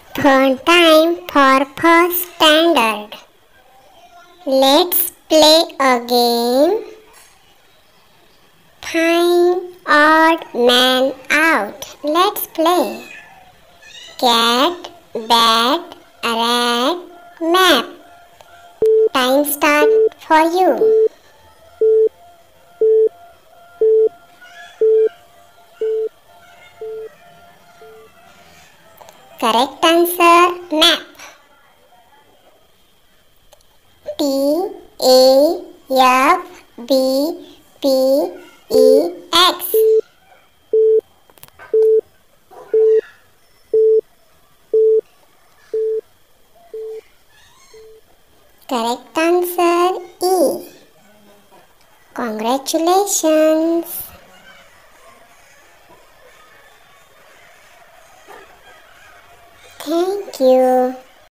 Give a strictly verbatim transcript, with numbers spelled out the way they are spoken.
Fun time for first standard. Let's play a game. Find odd man out. Let's play. Cat, bat, rat, map. Time start for you. Correct answer, map. T A F B P E X. Correct answer, E. Congratulations. Thank you.